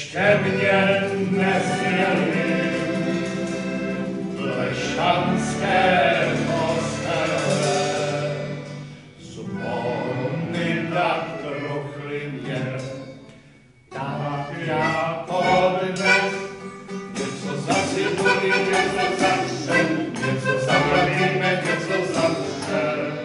Ještě mě nesměli Lešanské postele, zvony tak truchly mě, tak jako dnes, něco zasypuji, něco zavřem, něco zavřeme, něco zavřem.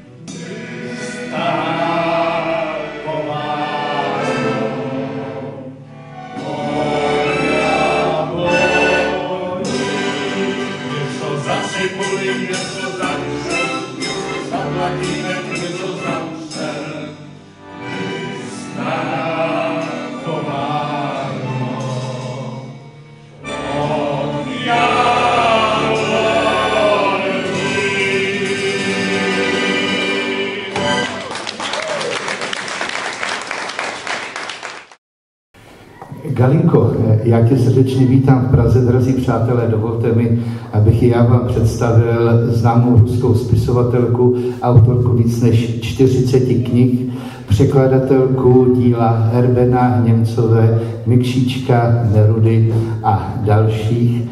Galinko, já tě srdečně vítám v Praze, drazí přátelé, dovolte mi, abych i já vám představil známou ruskou spisovatelku, autorku víc než 40 knih, překladatelku díla Herbena, Němcové, Mikšíčka, Nerudy a dalších.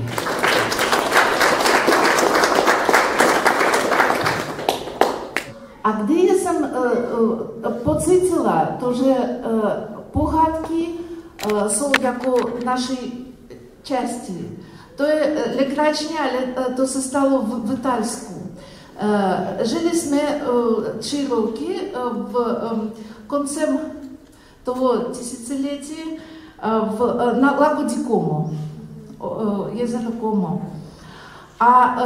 A kdy jsem pocítila to, že pohádky jsou jako naší části. To je legračně, ale to se stalo v Italsku. Žili jsme 3 roky koncem toho tisíciletí na Lagodě Como, jezero Como. A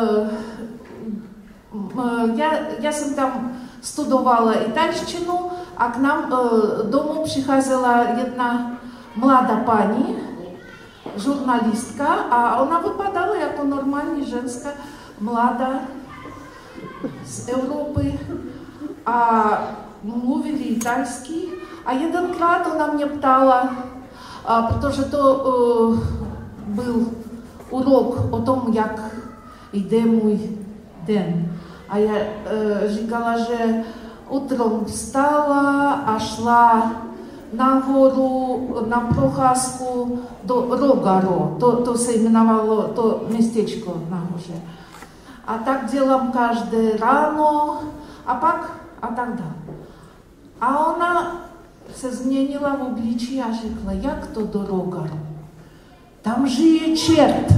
já jsem tam studovala italštinu a k nám domů přicházela jedna mladá paní, žurnalistka, a ona vypadala jako normální ženská, mladá, z Evropy, a mluvili italsky. A jedenkrát ona mě ptala, protože to byl urok o tom, jak jde můj den. A já říkala, že utrом vstala a šla nahoru na procházku do Rogaro. To se jmenovalo to městečko nahoře. A tak dělám každé ráno a pak a tak dále. A ona se změnila v obličí a řekla, jak to do Rogaro? Tam žije čert.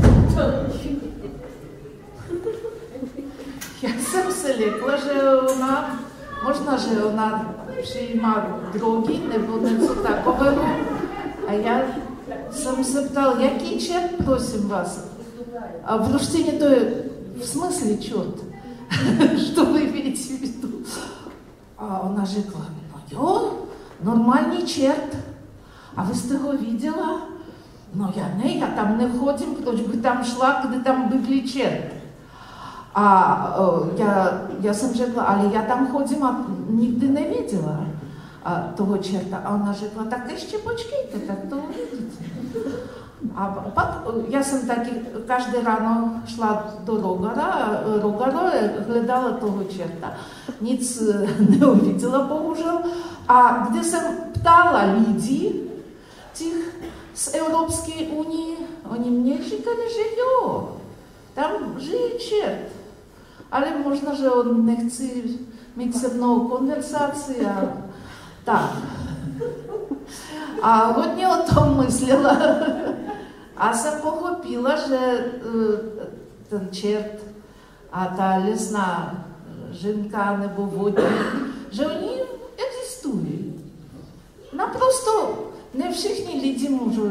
Já jsem se lekla, že ona, možná, že ona přijímá drogy nebo něco takového. A já jsem se ptal, jaký čert, prosím vás? A v ruštině to je v smyslu čert. Что вы имеете в виду? A ona řekla, no jo, normální čert. A vy jste ho viděla? No já ne, já tam nechodím, proč by tam šla, kdy tam byli čert. A já jsem řekla, ale já tam chodím a nikdy neviděla toho čerta. A ona řekla, tak ještě počkejte, tak to uvidíte. A pak já jsem taky každé ráno šla do Rogaro, hledala toho čerta. Nic neuviděla, bohužel. A když jsem ptala lidí, těch z Evropské unie, oni mě říkali, že jo, tam žije čert. Ale možná, že on nechce mít se mnou konverzaci a tak. A hodně o tom myslela. A jsem pochopila, že ten čert a ta lesná ženka nebo vodník, že oni existují. Naprosto ne všichni lidi můžou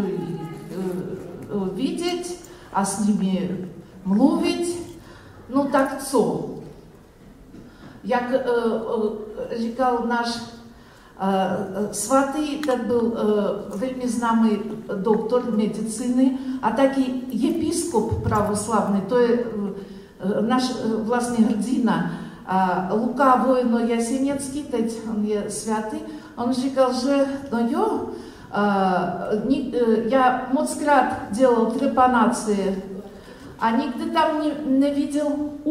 vidět a s nimi mluvit. No tak co? Jak říkal náš svatý, ten byl velmi známý doktor medicíny a taky episkop pravoslavný, to je náš vlastně hrdina Luka Vojno Jasiněcký, teď on je svatý, on říkal, že no jo, já mockrát dělal trepanaci a nikdy tam neviděl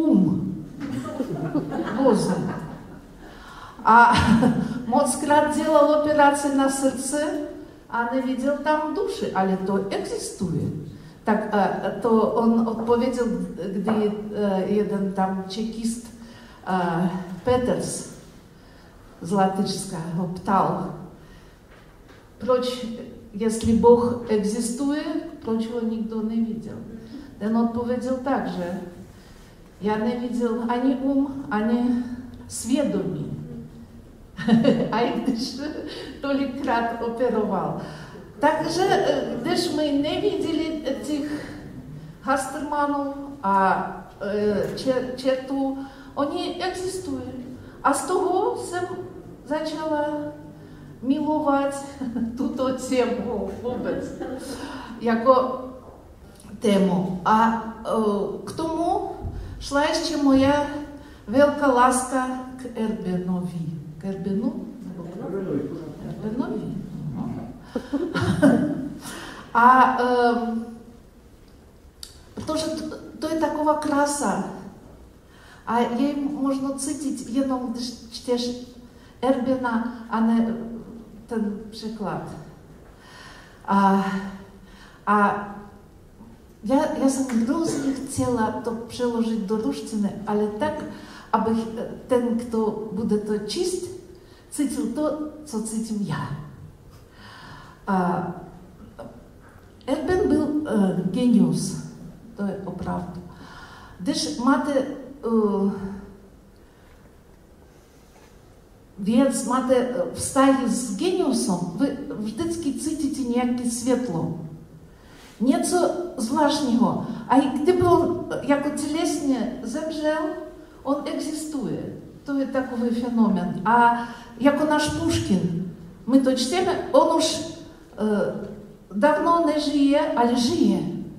mozek. A mockrát dělal operaci na srdce a nie widział tam duszy, ale to egzystuje. Tak, to on odpowiedział, gdy jeden tam czekist Peters z Latyczska go pytał, proč, jeśli Bóg egzystuje, proč go nikt nie widział. Ten odpowiedział tak, że ja nie widział ani ani świadomi. A gdyż tolikrat operował. Także, gdyż my nie widzieli tych Hastermanów, a czertu, oni egzystują. A z tego sam zaczęła miłować tutą temu wobec, jako temu. A k tomu szła jeszcze moja wielka łaska k Erbenowi. K Erbenu? Erbenowi. A потому что то jest takowa krasa, a jej można cytić jedną, gdyż czytasz Erbena, a nie ten przykład. Ja sam groznie chciała to przełożyć do ruszczyny, ale tak, aby ten, kto bude to czyść, cytił to, co cytił ja. Erben był geniusz, to jest prawda. Gdyż macie więc macie wstaje z geniuszem, wy wždycky cítíte nějaké światło. Nieco zvláštního. A gdyby on jako cielesnie zemřel, on egzystuje. To jest takový fenomen. A jako nasz Puškin, my to čteme, on už dawno nie żyje, ale żyje.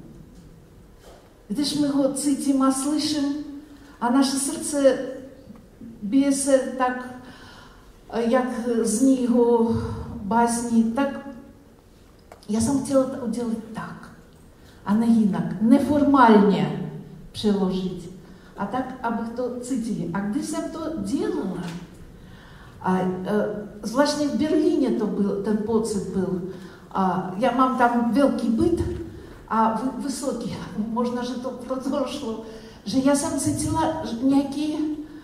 Gdyż my go cítime a słyszymy, a nasze serce bije się tak, jak z niego baśni, tak ja sam chciała udzielić tak, a nie inak, neformalnie przełożyć, a tak, aby to cytili. A gdy sam to делала, zwłaszcza w Berlinie to był, ten pocit był, ja mam tam wielki byt, a wysoki, można, że to продолжило, że ja sam cytiła niejakie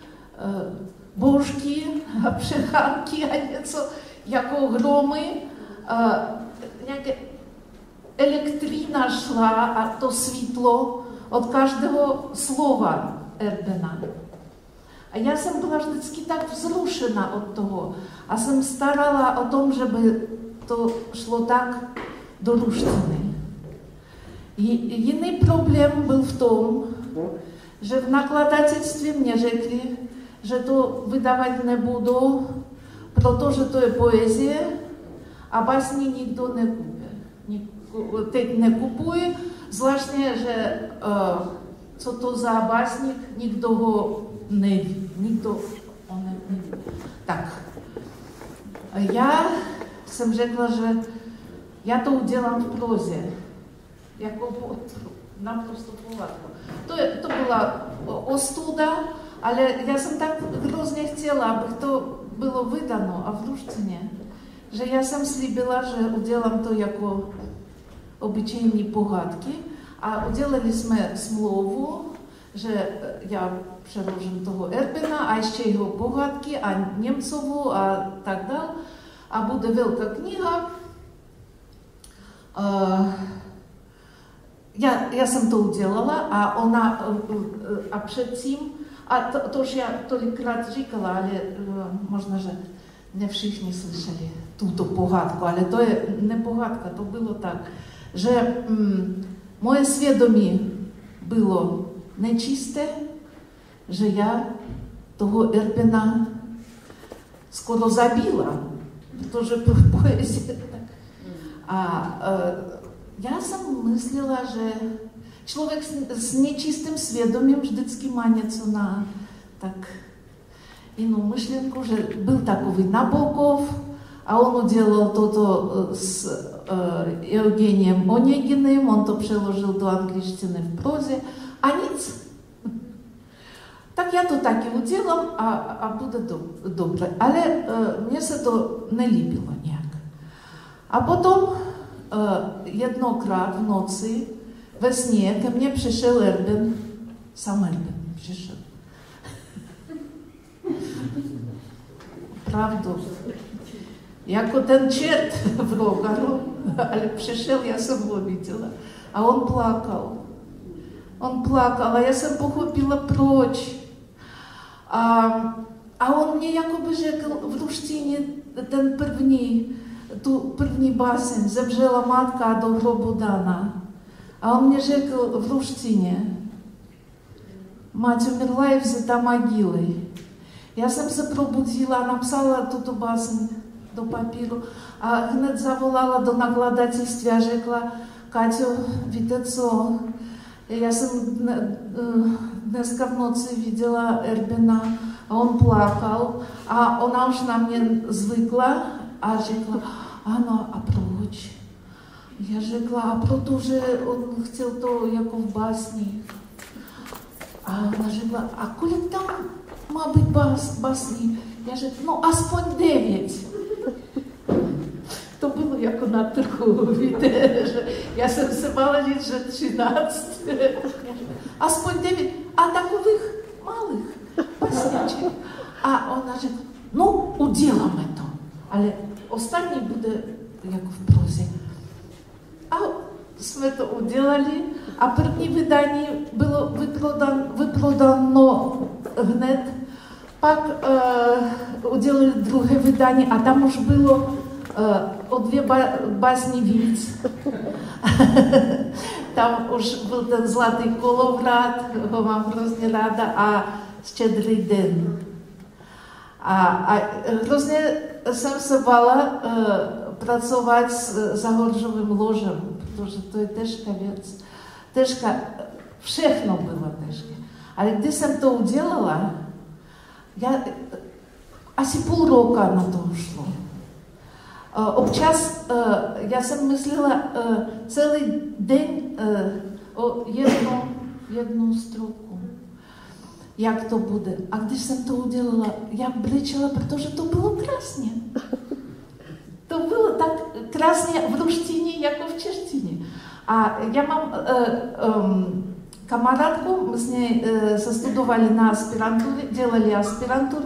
bożki, przechanki, a nieco jako gromy, jaka elektryna szła, a to światło od każdego słowa Erbena. A ja sam była vždycky tak wzruszona od tego, a sam starała o tom, żeby to szło tak do ruszczyny. I inny problem był w tym, że w nakładatelstwie mnie rzekli, że to wydawać nie będą, proto, że to jest poezja, a baśni nikt nie kupuje, zwłaszcza, że co to za baśnik, nikt go nie wie, nikt go nie wie. Tak. Ja sam rzekła, że ja to udzielam w prozie, jako naprosto połatwo. To była ostuda, ale ja sam tak groznie chciała, aby to było wydano, a w ruszczynie, że ja sam slibiła, że udzielam to jako obyczajne pogadki, a udzielaliśmy smlowu, że ja przełożę tego Erbena, a jeszcze jego pogadki, a Niemcowu, a tak dalej, a będzie wielka kniga. Ja sam to udzielała, a ona, a przed tym, a to już ja tolikrat rzekała, ale można, że nie wszyscy słyszeli tą pogadkę, ale to jest nie pogadka, to było tak, że moje świadomie było nieczyste, że ja tego Erbena skoro zabiła, to że poezja. A ja sam myślała, że człowiek z nieczystym świadomiem vždycky ma nieco na tak inną myślenku, że był takowy Nabokov, a on udzielał to z Eugeniem Oneginem, on to przełożył do angielszczyny w prozie, a nic. Tak ja to takie udzielam, a będzie dobre. Ale mnie się to nie lubiło niejak. A potom jednokrát v noci ve sně ke mně přišel Erben, sám Erben přišel. Pravdu. Jako ten čert v Rogaru, ale přišel, já jsem ho viděla. A on plakal. On plakal, a já jsem pochopila, proč. A on mě jakoby řekl v ruštině tu první báseň, zemřela matka a do hrobu dána. A on mě řekl v ruštině, mať umrla и взята могилой. Já jsem se probudila, napsala tuto báseň do papíru a hned zavolala do nakladatelství a řekla, Kaťo, víte co, já jsem dneska v noci viděla Erbena a on plakal a ona už na mě zvykla a řekla, ano, a proč? Já řekla, a protože on chtěl to jako v básni. A ona řekla, a kolik tam má být básní? Já řekla, no aspoň 9. To bylo jako na trhu, víte, že já jsem se bála říct, že 13. Aspoň 9. A takových malých básniček. A ona řekla, no uděláme to, ale ostatní bude jako v proze. A jsme to udělali a první vydání bylo vyprodáno hned. Pak udělali druhé vydání a tam už bylo o 2 básní víc. Tam už byl ten Zlatý kolovrat, ho mám hrozně ráda, a Štědrý den. A hrozně jsem se bála pracovat s Zahoržovým ložem, protože to je těžká věc. Těžká, všechno bylo těžké. Ale když jsem to udělala, asi půl roka na to ušlo. Občas já jsem myslela celý den o jednu stroku, jak to bude. A když jsem to udělala, já brečela, protože to bylo krásně. To bylo tak krásně v ruštině, jako v češtině. A já mám kamarádku, my s ní se studovali na aspirantuře, dělali aspiranturu.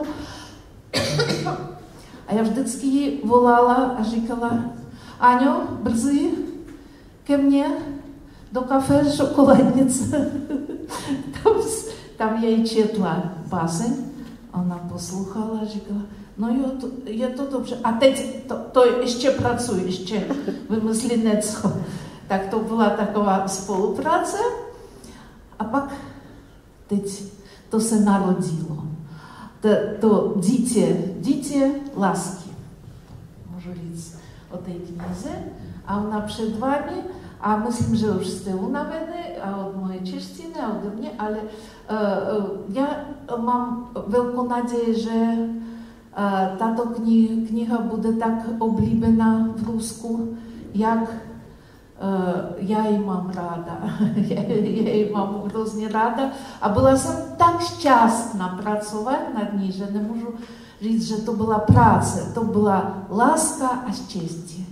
A já vždycky ji volala a říkala, Aňo, brzy ke mně do kafe Šokoladnice. Tam jej četla báseň, ona poslouchala a říkala, no jo, je to dobře. A teď to ještě pracuji, ještě vymyslí něco. Tak to byla taková spolupráce. A pak teď to se narodilo. To dítě lásky, můžu říct o té knize. A ona před vámi, a myslím, že už jste unavený a od mojej češtiny a ode mě, ale já mám velkou naději, že tato kniha bude tak oblíbená v Rusku, jak já ji mám ráda. Já ji mám hrozně ráda a byla jsem tak šťastná pracovat nad ní, že nemůžu říct, že to byla práce, to byla láska a štěstí.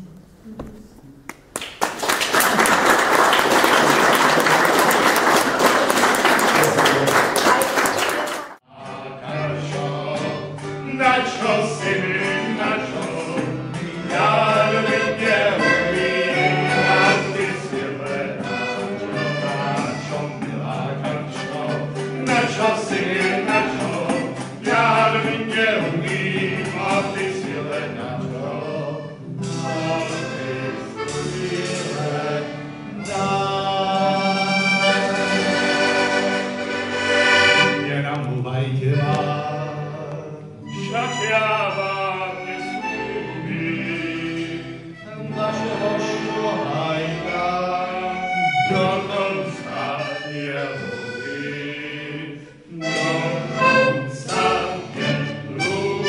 Don't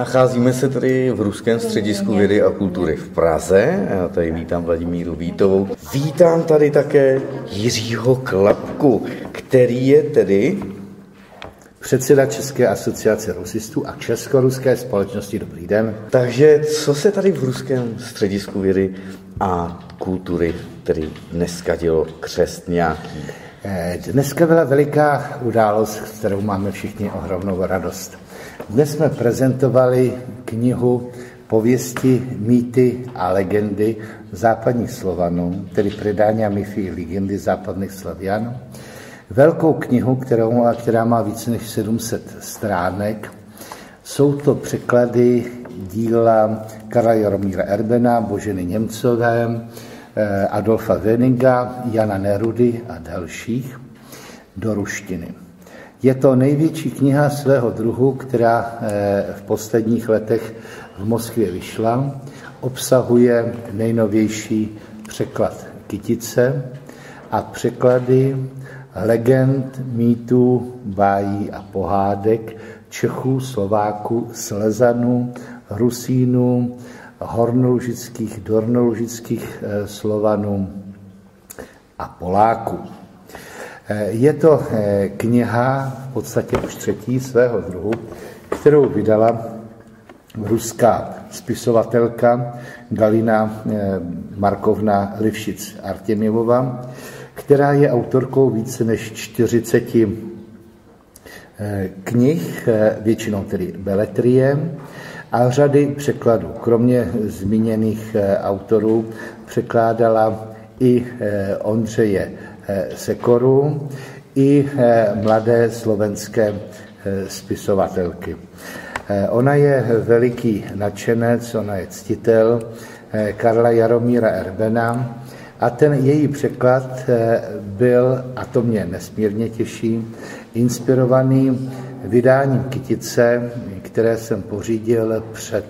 Nacházíme se tady v Ruském středisku vědy a kultury v Praze. Já tady vítám Vladimíru Vítovou. Vítám tady také Jiřího Klapku, který je tedy předseda České asociace rusistů a Česko-ruské společnosti. Dobrý den. Takže co se tady v Ruském středisku vědy a kultury tedy dneska dělo křestňáký? Dneska byla veliká událost, kterou máme všichni ohromnou radost. Dnes jsme prezentovali knihu Pověsti, mýty a legendy západních Slovanů, tedy Predání a mýty a legendy západních Slavianů. Velkou knihu, která má více než 700 stránek. Jsou to překlady díla Karla Jaromíra Erbena, Boženy Němcové, Adolfa Weniga, Jana Nerudy a dalších do ruštiny. Je to největší kniha svého druhu, která v posledních letech v Moskvě vyšla. Obsahuje nejnovější překlad Kytice a překlady legend, mýtů, bájí a pohádek Čechů, Slováků, Slezanů, Rusínů, hornolužických, dornolužických Slovanů a Poláků. Je to kniha v podstatě už třetí svého druhu, kterou vydala ruská spisovatelka Galina Markovna Livšic-Artěměvova, která je autorkou více než 40 knih, většinou tedy beletrie, a řady překladů. Kromě zmíněných autorů překládala i Ondřeje Sekoru, i mladé slovenské spisovatelky. Ona je veliký nadšenec, ona je ctitel Karla Jaromíra Erbena a ten její překlad byl, a to mě nesmírně těší, inspirovaný vydáním Kytice, které jsem pořídil před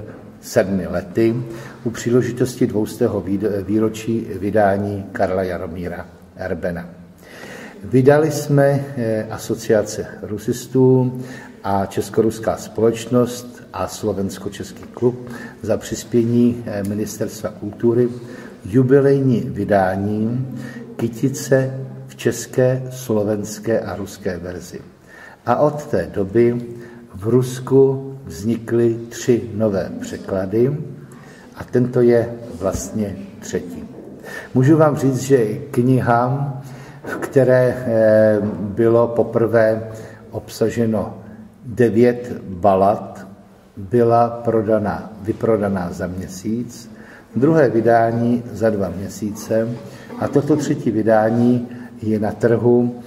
7 lety u příležitosti 200. výročí vydání Karla Jaromíra Erbena. Vydali jsme Asociace rusistů a Českoruská společnost a Slovensko-Český klub za přispění Ministerstva kultury jubilejní vydání Kytice v české, slovenské a ruské verzi. A od té doby v Rusku vznikly 3 nové překlady a tento je vlastně třetí. Můžu vám říct, že kniha, v které bylo poprvé obsaženo 9 balad, byla vyprodaná za měsíc, druhé vydání za 2 měsíce a toto třetí vydání je na trhu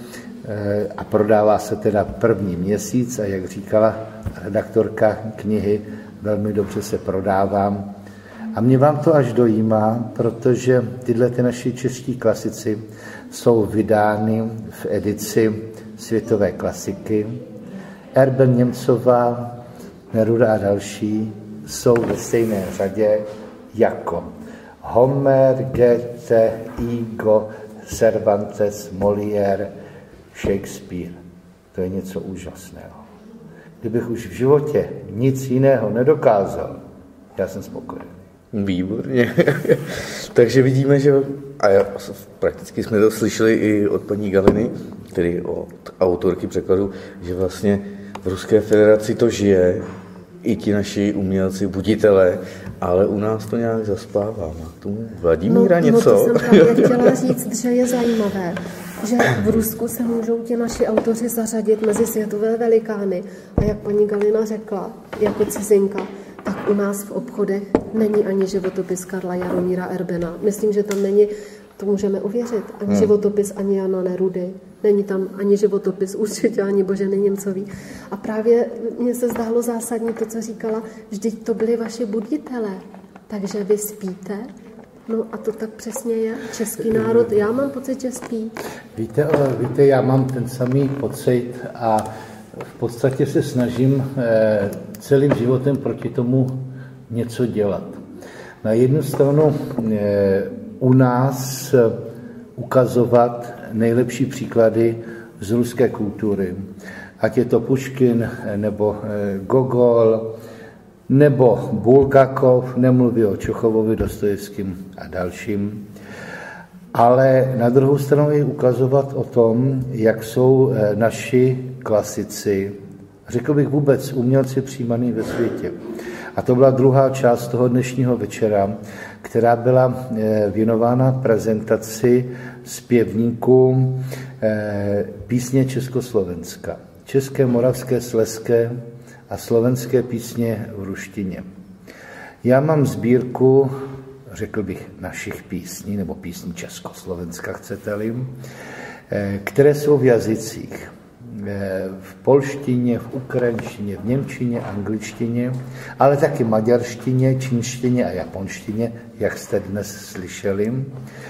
a prodává se teda první měsíc a jak říkala redaktorka knihy, velmi dobře se prodává. A mě vám to až dojímá, protože tyhle naši čeští klasici jsou vydány v edici světové klasiky. Erben, Němcová, Neruda a další jsou ve stejné řadě jako Homer, Goethe, Hugo, Cervantes, Molière, Shakespeare. To je něco úžasného. Kdybych už v životě nic jiného nedokázal, já jsem spokojený. Výborně. Takže vidíme, že prakticky jsme to slyšeli i od paní Galiny, tedy od autorky překladu, že vlastně v Ruské federaci to žije, i ti naši umělci, buditelé, ale u nás to nějak zaspává. Má k tomu Vladimíra něco? No to jsem právě chtěla říct, že je zajímavé, že v Rusku se můžou ti naši autoři zařadit mezi světové velikány. A jak paní Galina řekla, jako cizinka, tak u nás v obchodech není ani životopis Karla Jaromíra Erbena. Myslím, že tam není, to můžeme uvěřit, ani životopis ani Jana Nerudy. Není tam ani životopis, určitě ani Boženy Němcový. A právě mně se zdálo zásadní to, co říkala, vždyť to byli vaši buditelé. Takže vy spíte? No a to tak přesně je. Český národ, já mám pocit, že spí. Víte, já mám ten samý pocit a v podstatě se snažím celým životem proti tomu něco dělat. Na jednu stranu u nás ukazovat nejlepší příklady z ruské kultury. Ať je to Puškin, nebo Gogol, nebo Bulgakov, nemluví o Čechovovi, Dostojevským a dalším. Ale na druhou stranu je ukazovat o tom, jak jsou naši klasici, řekl bych vůbec umělci přijímaný ve světě. A to byla druhá část toho dnešního večera, která byla věnována prezentaci zpěvníků písně Československa. České, moravské, slezské a slovenské písně v ruštině. Já mám sbírku, řekl bych, našich písní, nebo písní Československa, chcete-li, které jsou v jazycích. V polštině, v ukrajinštině, v němčině, angličtině, ale taky maďarštině, čínštině a japonštině, jak jste dnes slyšeli,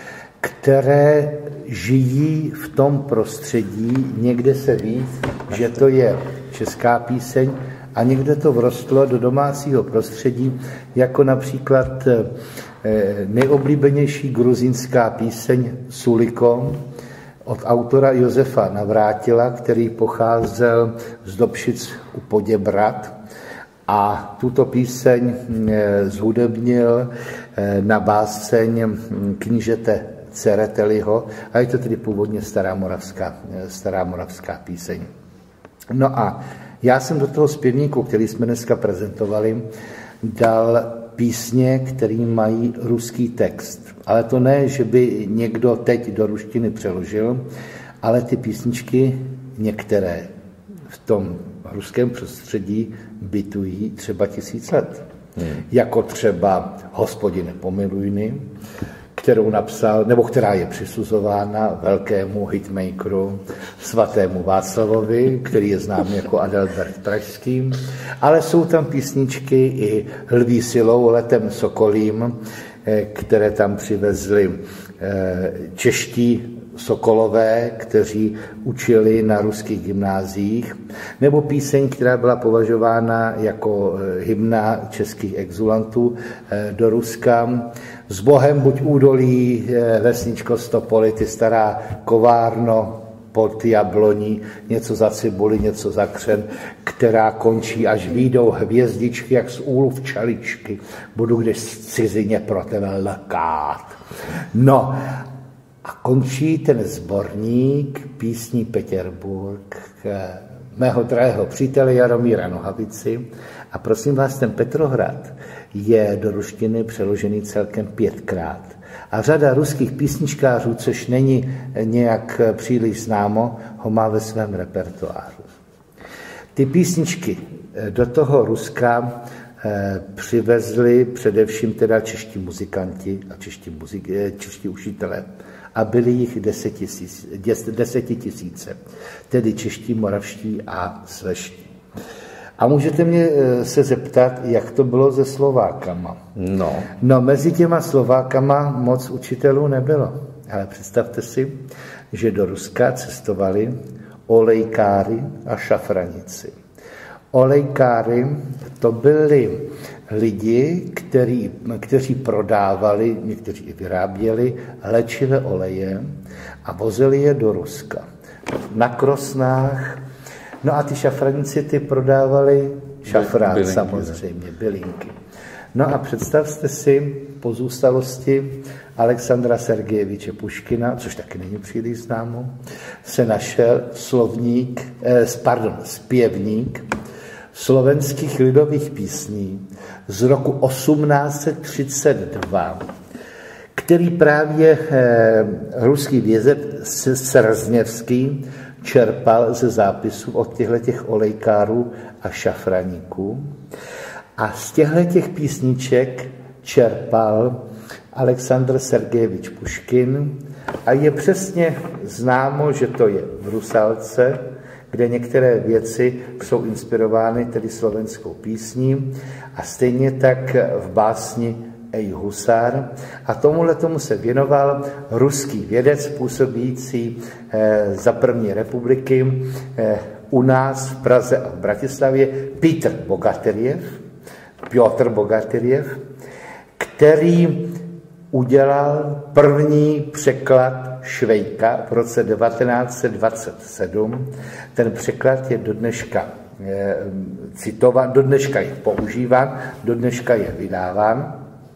které žijí v tom prostředí, někde se ví, že to je česká píseň a někde to vrostlo do domácího prostředí, jako například nejoblíbenější gruzínská píseň Suliko od autora Josefa Navrátila, který pocházel z Dobšic u Poděbrad a tuto píseň zhudebnil na báseň knížete Cereteliho a je to tedy původně stará moravská píseň. No a já jsem do toho zpěvníku, který jsme dneska prezentovali, dal písně, které mají ruský text. Ale to ne, že by někdo teď do ruštiny přeložil, ale ty písničky některé v tom ruském prostředí bytují třeba 1000 let. Jako třeba Hospodine pomilujny, kterou napsal, nebo která je přisuzována velkému hitmakeru svatému Václavovi, který je znám jako Adalbert Pražský, ale jsou tam písničky i Lví silou, letem sokolím, které tam přivezli čeští sokolové, kteří učili na ruských gymnáziích, nebo píseň, která byla považována jako hymna českých exulantů do Ruska. S Bohem buď údolí, vesničko Stopoli, ty stará kovárno pod jabloní, něco za cibuli, něco za křen, která končí, až výjdou hvězdičky, jak z úlu včeličky. Budu když v cizině pro tebe lekát. No, a končí ten sborník písní Petěrburg mého drahého přítele Jaromíra Nohavici. A prosím vás, ten Petrohrad je do ruštiny přeložený celkem 5krát. A řada ruských písničkářů, což není nějak příliš známo, ho má ve svém repertoáru. Ty písničky do toho Ruska přivezli především teda čeští muzikanti a čeští učitelé. A byli jich 10 000, tedy čeští, moravští a sleští. A můžete mě se zeptat, jak to bylo se Slovákama. No, mezi těma Slovákama moc učitelů nebylo. Ale představte si, že do Ruska cestovali olejkáři a šafranici. Olejkáři to byli lidi, kteří prodávali, někteří i vyráběli léčivé oleje a vozili je do Ruska. Na krosnách. No a ty šafranici ty prodávali šafrán, samozřejmě, bylinky. No a představte si pozůstalosti Alexandra Sergejeviče Puškina, což taky není příliš známo, se našel zpěvník slovenských lidových písní z roku 1832, který právě ruský vězeň Srzněvský čerpal ze zápisů od těchto olejkárů a šafraníků. A z těchto písniček čerpal Alexandr Sergejevič Puškin a je přesně známo, že to je v Rusálce, kde některé věci jsou inspirovány tedy slovenskou písní a stejně tak v básni Ej husár. A tomu se věnoval ruský vědec působící za první republiky u nás v Praze a v Bratislavě Petr Bogaterjev, který udělal první překlad Švejka v roce 1927. Ten překlad je do dneška citován, do dneška je používán, do dneška je vydáván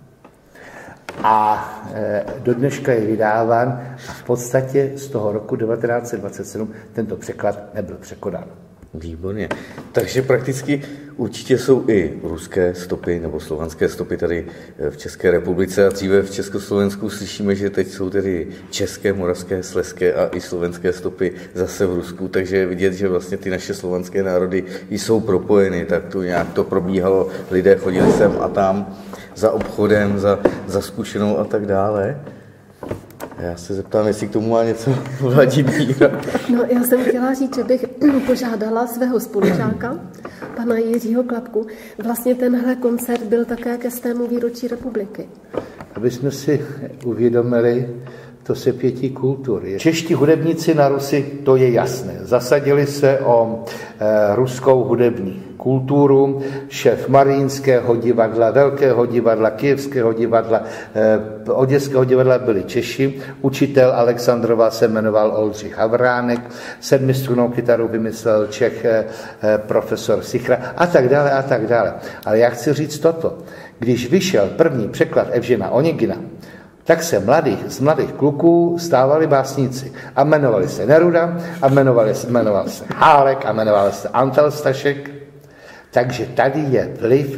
a do dneška je vydáván a v podstatě z toho roku 1927 tento překlad nebyl překonán. Výborně. Takže prakticky určitě jsou i ruské stopy nebo slovanské stopy tady v České republice a dříve v Československu slyšíme, že teď jsou tedy české, moravské, slezské a i slovenské stopy zase v Rusku, takže je vidět, že vlastně ty naše slovanské národy jsou propojeny, tak to nějak to probíhalo, lidé chodili sem a tam za obchodem, za zkušenou a tak dále. Já se zeptám, jestli k tomu má něco Vladimíra. No, já jsem chtěla říct, že bych požádala svého spolužáka, pana Jiřího Klapku. Vlastně tenhle koncert byl také ke 100. výročí republiky. Aby jsme si uvědomili to sepětí kultur. Čeští hudebníci na Rusy, to je jasné. Zasadili se o ruskou hudební kulturu. Šéf Mariínského divadla, Velkého divadla, Kyjevského divadla, Oděského divadla byli Češi. Učitel Alexandrova se jmenoval Oldřich Havránek. 7strunnou kytaru vymyslel Čech profesor Sichra a tak dále a tak dále. Ale já chci říct toto. Když vyšel první překlad Evžena Onegina, tak se z mladých kluků stávali básníci a jmenovali se Neruda, a jmenoval se Hálek, a jmenoval se Antal Stašek. Takže tady je vliv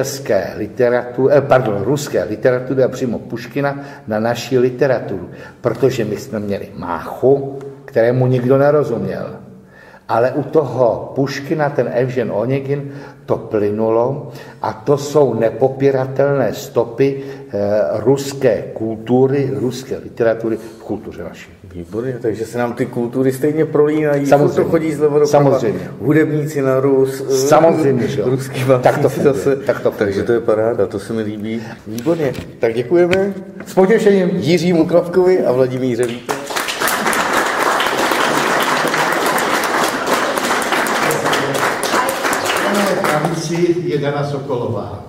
ruské literatury a přímo Puškina na naši literaturu, protože my jsme měli Máchu, kterému nikdo nerozuměl. Ale u toho Puškina, ten Evžen Onegin, to plynulo a to jsou nepopiratelné stopy ruské kultury, ruské literatury v kultuře naší. Výborně, takže se nám ty kultury stejně prolínají. Samozřejmě. To chodí zleva doprava. Samozřejmě. Hudebníci na Rus. Samozřejmě, že jo. Ruský básníci zase. Tak to takže to je paráda, to se mi líbí. Výborně. Tak děkujeme. S potěšením. Jiřímu Klapkovi a Vladimíře Víte. Je Dana Sokolová.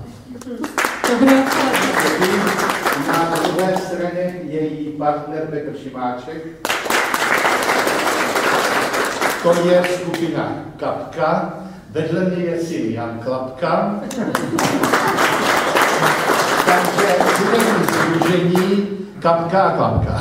Na druhé straně její partner Petr Šimáček. To je skupina Kapka. Vedle mě je syn Jan Klapka. Takže hudební sdružení Kapka a Klapka.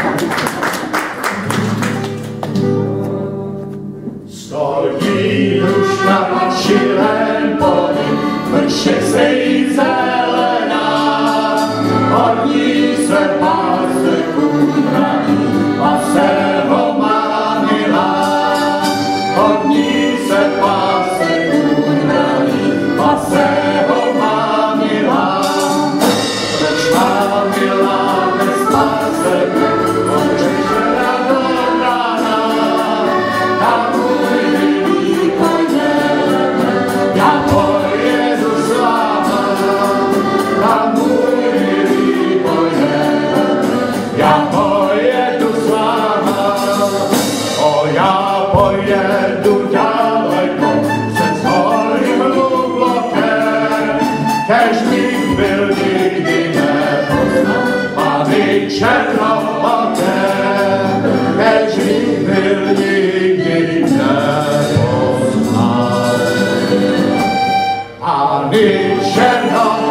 Stojí už na čilém poli, vršek se jí zelená, od ní se pásce kůraní a se ho má milá. Od ní se pásce kůraní a se ho má milá. Proč má milá bez pásce, od večera do rána, a můj milý pojďme, já pojedu s váma, a můj milý pojďme, já pojedu s váma, já pojedu daleko přes hory mluvloké, kež bych byl nikdy nepoznal, Pany černohoté, kež bych byl nikdy nepoznal. Pany černohoté,